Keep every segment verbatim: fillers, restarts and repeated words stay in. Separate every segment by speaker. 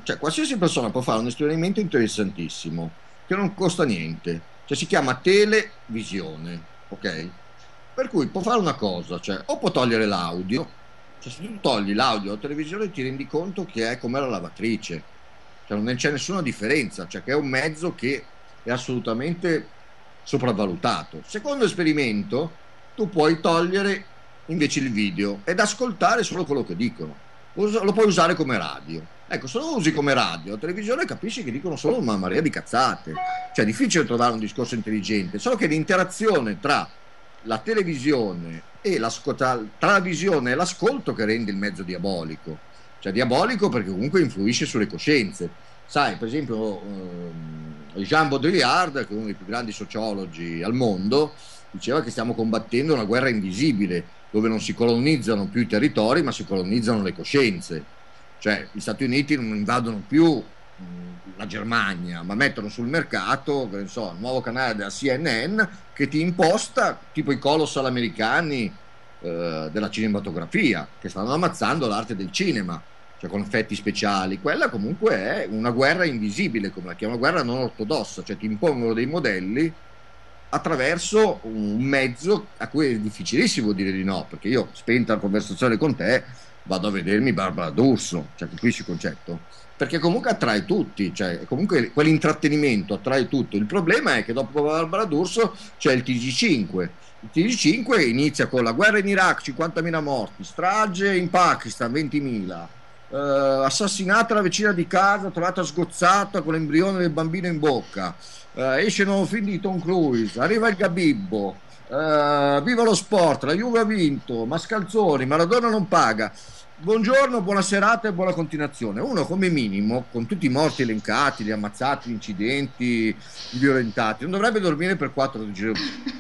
Speaker 1: cioè, qualsiasi persona può fare un esperimento interessantissimo, che non costa niente, cioè si chiama televisione, ok? Per cui può fare una cosa, cioè, o può togliere l'audio, cioè se tu togli l'audio alla televisione ti rendi conto che è come la lavatrice, cioè non c'è nessuna differenza, cioè che è un mezzo che è assolutamente sopravvalutato. Secondo esperimento, tu puoi togliere invece il video ed ascoltare solo quello che dicono. Us- lo puoi usare come radio. Ecco, se lo usi come radio, la televisione capisci che dicono solo una marea di cazzate. Cioè è difficile trovare un discorso intelligente, solo che l'interazione tra la televisione e l'asco- tra, tra la visione e l'ascolto che rende il mezzo diabolico. Cioè diabolico perché comunque influisce sulle coscienze. Sai, per esempio, ehm, Jean Baudrillard, che è uno dei più grandi sociologi al mondo, diceva che stiamo combattendo una guerra invisibile, dove non si colonizzano più i territori, ma si colonizzano le coscienze. Cioè, gli Stati Uniti non invadono più mh, la Germania, ma mettono sul mercato, che ne so, il nuovo canale della C N N che ti imposta, tipo i colossal americani eh, della cinematografia, che stanno ammazzando l'arte del cinema, cioè con effetti speciali. Quella comunque è una guerra invisibile, come la chiamano, una guerra non ortodossa, cioè ti impongono dei modelli attraverso un mezzo a cui è difficilissimo dire di no, perché io, spenta la conversazione con te, vado a vedermi Barbara D'Urso, cioè capisci il concetto? Perché comunque attrae tutti, cioè comunque quell'intrattenimento attrae tutto. Il problema è che dopo Barbara D'Urso c'è il T G cinque. Il T G cinque inizia con la guerra in Iraq, cinquantamila morti, strage in Pakistan, ventimila, eh, assassinata la vicina di casa, trovata sgozzata con l'embrione del bambino in bocca. Eh, esce il nuovo film di Tom Cruise, arriva il Gabibbo, eh, viva lo sport, la Juve ha vinto, Mascalzoni, Maradona non paga. Buongiorno, buona serata e buona continuazione. Uno come minimo, con tutti i morti elencati, gli ammazzati, gli incidenti, i violentati, non dovrebbe dormire per quattro giorni.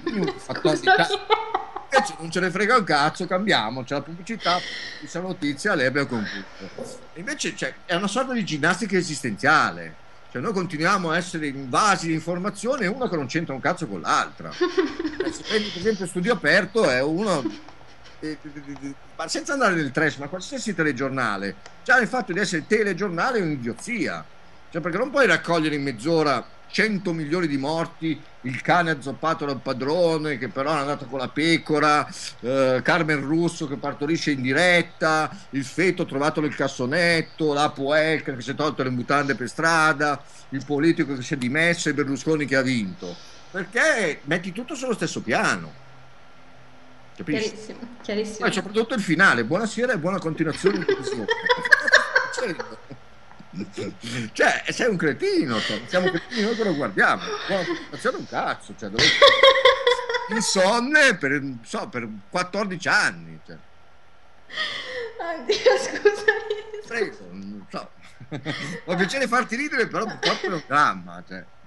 Speaker 2: Scusami.
Speaker 1: Invece non ce ne frega un cazzo, cambiamo, c'è la pubblicità, questa notizia, lei abbiamo concluso. Invece cioè, è una sorta di ginnastica esistenziale. Cioè noi continuiamo a essere invasi di informazioni e una che non c'entra un cazzo con l'altra. Eh, se prendi per esempio Studio Aperto è uno, eh, ma senza andare nel trash, ma qualsiasi telegiornale, già il fatto di essere telegiornale è un'idiozia. Cioè perché non puoi raccogliere in mezz'ora cento milioni di morti, il cane azzoppato dal padrone che però è andato con la pecora, eh, Carmen Russo che partorisce in diretta, il feto trovato nel cassonetto, la Poelca che si è tolto le mutande per strada, il politico che si è dimesso e Berlusconi che ha vinto. Perché metti tutto sullo stesso piano, capisci?
Speaker 2: Chiarissimo,
Speaker 1: Poi
Speaker 2: chiarissimo.
Speaker 1: soprattutto il finale, buonasera e buona continuazione in televisione. Cioè, sei un cretino, cioè, siamo cretini noi che lo guardiamo. Buona continuazione un cazzo, cioè, dove... insonne per, so, per quattordici anni. Cioè.
Speaker 2: Oddio, scusami.
Speaker 1: Prego, non so. Ho piacere di farti ridere, però purtroppo è un dramma. Cioè.